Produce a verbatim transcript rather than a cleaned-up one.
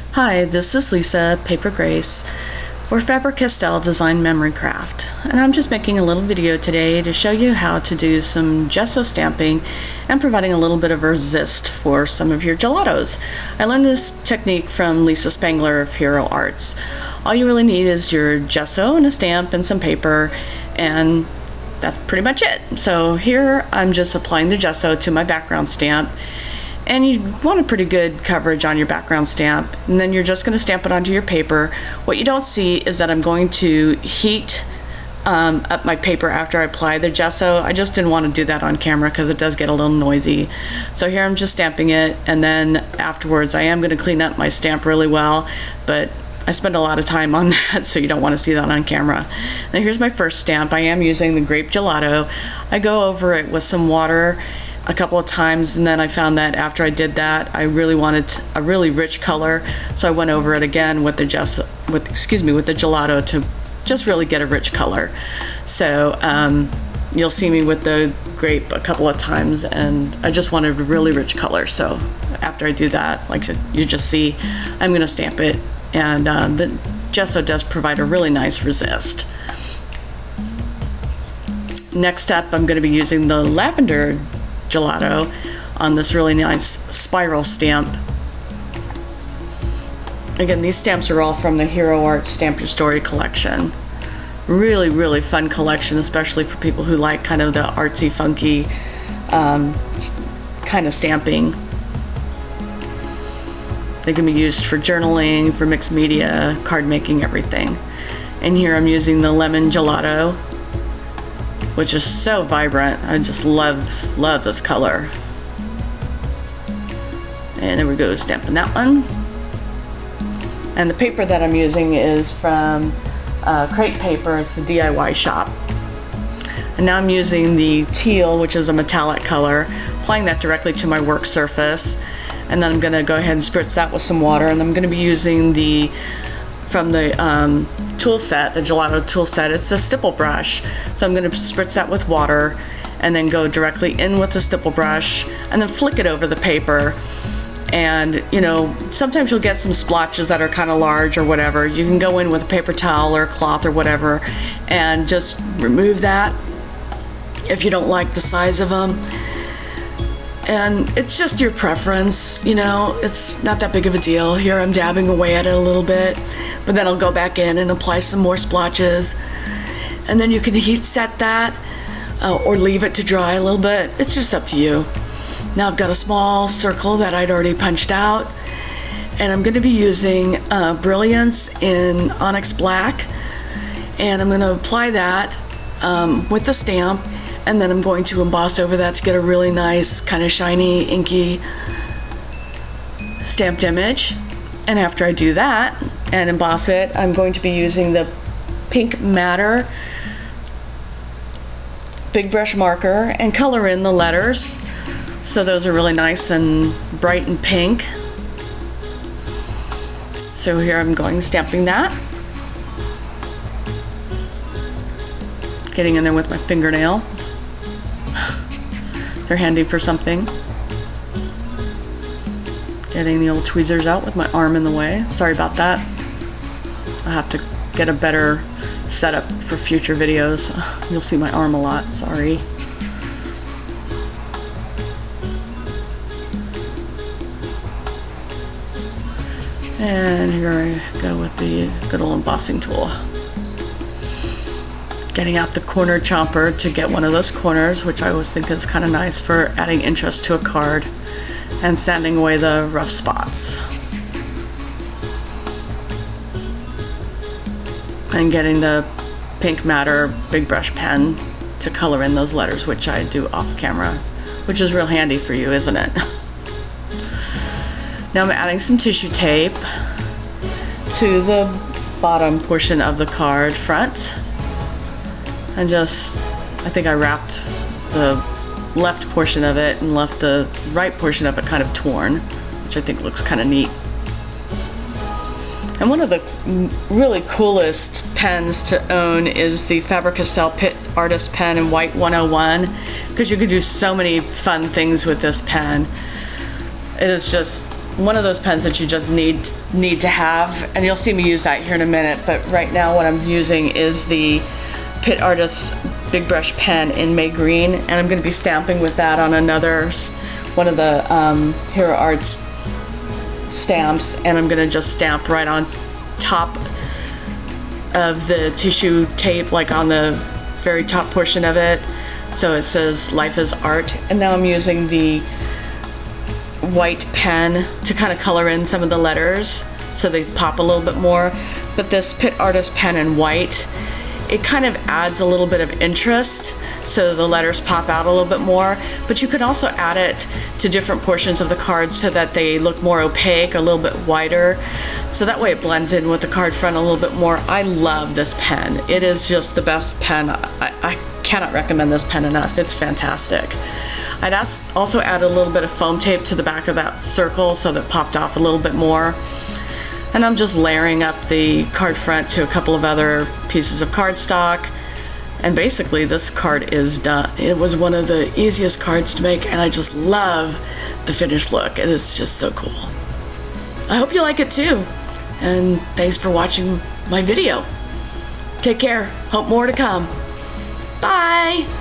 Hi, this is Lisa Paper Grace for Faber-Castell Design Memory Craft, and I'm just making a little video today to show you how to do some gesso stamping and providing a little bit of resist for some of your gelatos. I learned this technique from Lisa Spangler of Hero Arts. All you really need is your gesso and a stamp and some paper, and that's pretty much it. So here I'm just applying the gesso to my background stamp. And you want a pretty good coverage on your background stamp, and then you're just going to stamp it onto your paper. What you don't see is that I'm going to heat um, up my paper after I apply the gesso. I just didn't want to do that on camera because it does get a little noisy. So here I'm just stamping it, and then afterwards I am going to clean up my stamp really well, but I spend a lot of time on that, so you don't want to see that on camera. Now here's my first stamp. I am using the grape gelato. I go over it with some water a couple of times, and then I found that after I did that I really wanted a really rich color, so I went over it again with the gesso, with excuse me with the gelato to just really get a rich color. So um, you'll see me with the grape a couple of times, and I just wanted a really rich color. So after I do that, like you just see, I'm going to stamp it, and uh, the gesso does provide a really nice resist. Next up, I'm going to be using the lavender gelato on this really nice spiral stamp. Again, these stamps are all from the Hero Arts Stamp Your Story collection. Really, really fun collection, especially for people who like kind of the artsy, funky um, kind of stamping. They can be used for journaling, for mixed media, card making, everything. And here I'm using the lemon gelato, which is so vibrant. I just love, love this color. And there we go, stamping that one. And the paper that I'm using is from uh, Crate Paper. It's the D I Y shop. And now I'm using the teal, which is a metallic color, applying that directly to my work surface. And then I'm gonna go ahead and spritz that with some water, and I'm gonna be using the from the um, tool set, the gelato tool set, it's the stipple brush. So I'm going to spritz that with water and then go directly in with the stipple brush and then flick it over the paper. And you know, sometimes you'll get some splotches that are kind of large or whatever. You can go in with a paper towel or a cloth or whatever and just remove that if you don't like the size of them. And it's just your preference, you know, it's not that big of a deal. Here I'm dabbing away at it a little bit, but then I'll go back in and apply some more splotches. And then you can heat set that uh, or leave it to dry a little bit. It's just up to you. Now I've got a small circle that I'd already punched out, and I'm going to be using uh, Brilliance in Onyx Black, and I'm going to apply that um, with the stamp. And then I'm going to emboss over that to get a really nice kind of shiny, inky stamped image. And after I do that and emboss it, I'm going to be using the Pink Matter big brush marker and color in the letters. So those are really nice and bright and pink. So here I'm going stamping that. Getting in there with my fingernail. They're handy for something. Getting the old tweezers out with my arm in the way. Sorry about that. I'll have to get a better setup for future videos. You'll see my arm a lot, sorry. And here I go with the good old embossing tool. Getting out the corner chomper to get one of those corners, which I always think is kind of nice for adding interest to a card, and sanding away the rough spots. And getting the Pink Matter big brush pen to color in those letters, which I do off camera, which is real handy for you, isn't it? Now I'm adding some tissue tape to the bottom portion of the card front. And just, I think I wrapped the left portion of it and left the right portion of it kind of torn, which I think looks kind of neat. And one of the really coolest pens to own is the Faber-Castell Pitt Artist Pen in White one oh one, because you can do so many fun things with this pen. It is just one of those pens that you just need need to have, and you'll see me use that here in a minute. But right now what I'm using is the Pitt Artist Big Brush pen in May Green, and I'm going to be stamping with that on another one of the um, Hero Arts stamps, and I'm going to just stamp right on top of the tissue tape, like on the very top portion of it, so it says Life is Art. And now I'm using the white pen to kind of color in some of the letters so they pop a little bit more. But this Pitt Artist pen in white, it kind of adds a little bit of interest, so the letters pop out a little bit more. But you can also add it to different portions of the card so that they look more opaque, a little bit wider, so that way it blends in with the card front a little bit more. I love this pen. It is just the best pen. I, I cannot recommend this pen enough. It's fantastic. I'd also add a little bit of foam tape to the back of that circle so that it popped off a little bit more. And I'm just layering up the card front to a couple of other pieces of cardstock. And basically this card is done. It was one of the easiest cards to make, and I just love the finished look. It is just so cool. I hope you like it too. And thanks for watching my video. Take care. Hope more to come. Bye.